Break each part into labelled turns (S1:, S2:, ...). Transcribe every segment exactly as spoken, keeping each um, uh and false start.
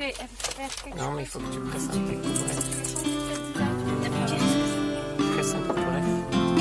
S1: pourrais faire quelque chose.
S2: Non, mais il faut que tu presses un peu pour elle. Presse un peu pour elle.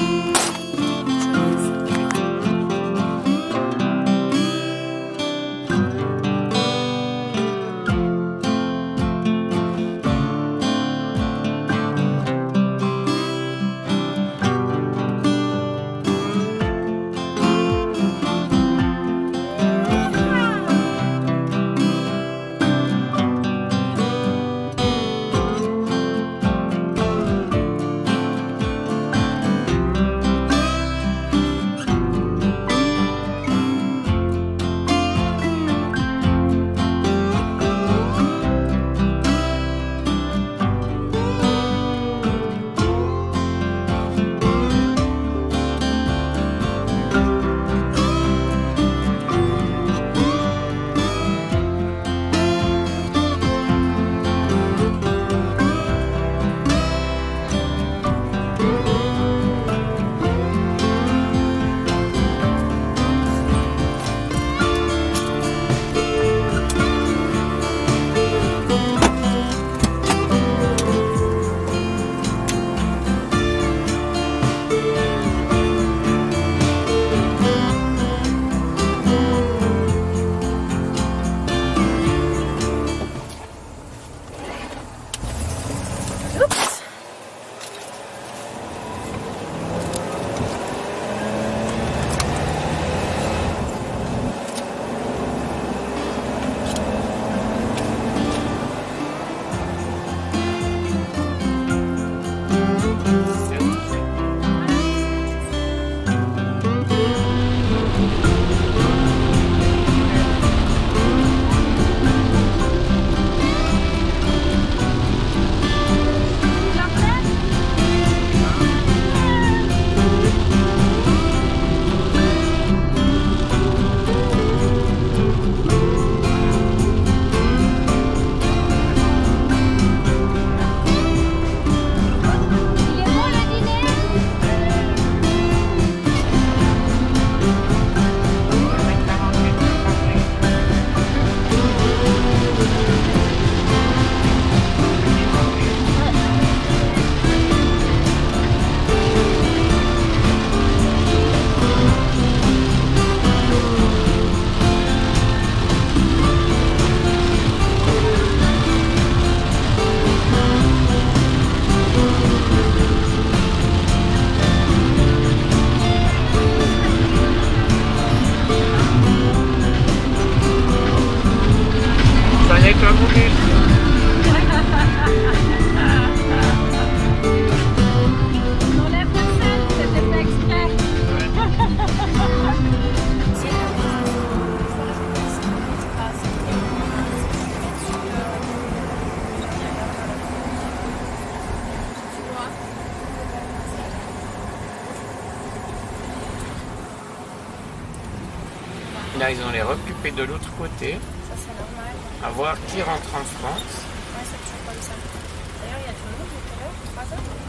S2: Là, ils ont les recoupés de l'autre côté.
S1: Ça, c'est normal.
S2: À voir qui rentre en France.
S1: Ouais, c'est toujours comme ça. D'ailleurs, il y a tout le monde tout à l'heure, trois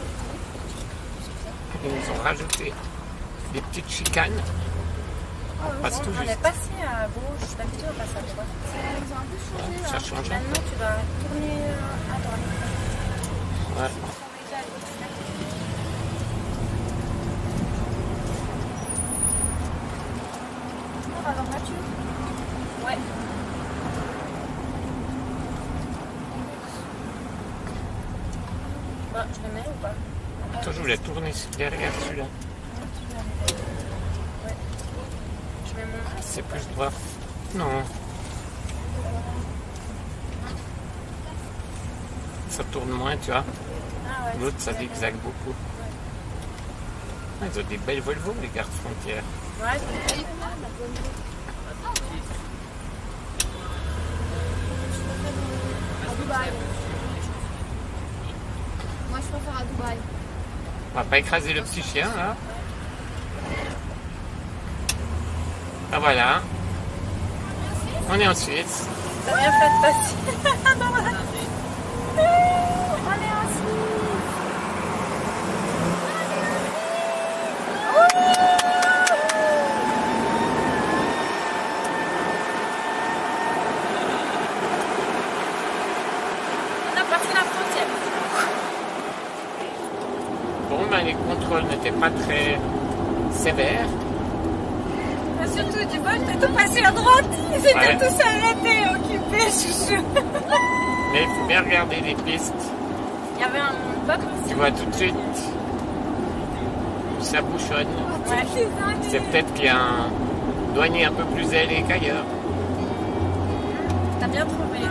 S1: heures.
S2: Ils nous ont rajouté des petites chicanes.
S1: Oh,
S2: On passe
S1: bon,
S2: tout
S1: on
S2: juste.
S1: est passé à gauche, d'habitude on passe à droite. Ils ont un peu changé là.
S2: Ça change.
S1: Maintenant, tu vas tourner à droite.
S2: Ouais.
S1: On va dans la voiture. Ouais. Bon, je le mets ou pas?
S2: Attends, je voulais tourner derrière celui-là.
S1: Ouais. Je mets mon masque.
S2: C'est plus droit. Non. Ça tourne moins, tu vois.
S1: Ah ouais.
S2: L'autre, ça zigzague beaucoup. Ah, ils ont des belles Volvo, les gardes frontières.
S1: Ouais, c'est bien.
S3: À Dubaï. Moi, je préfère à Dubaï.
S2: On va pas écraser le petit chien, là. Ah, voilà. On est en Suisse.
S1: T'as bien fait de passer.
S3: On est en Suisse.
S2: bon, ben, les contrôles n'étaient pas très sévères.
S1: Mais surtout du bol, t'as tout passé à droite. Ils étaient
S2: Ouais.
S1: tous arrêtés, occupés, chouchou.
S2: Mais il faut bien regarder les pistes.
S1: Il y avait un bug aussi.
S2: Tu vois tout de suite où ça bouchonne.
S1: Ouais.
S2: C'est peut-être qu'il y a un douanier un peu plus zélé qu'ailleurs.
S1: T'as bien trouvé.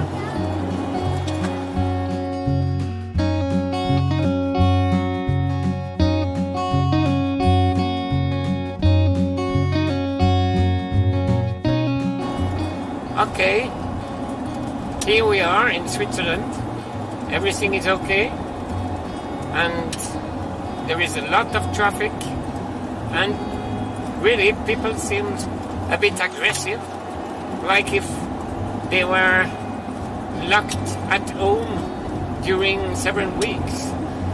S2: Okay, here we are in Switzerland. Everything is okay, and there is a lot of traffic, and really people seem a bit aggressive, like if they were locked at home during several weeks.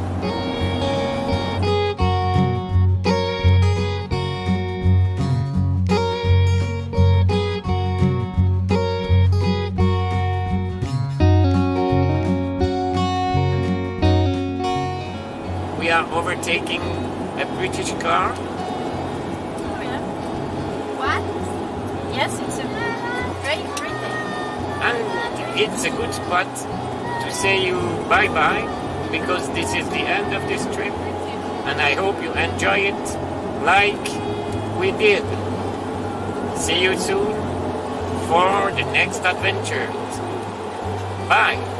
S2: We are overtaking a British car.
S1: Oh, yeah.
S3: What?
S1: Yes, it's a great Britain.
S2: And it's a good spot to say you bye-bye, because this is the end of this trip, and I hope you enjoy it like we did. See you soon for the next adventure. Bye!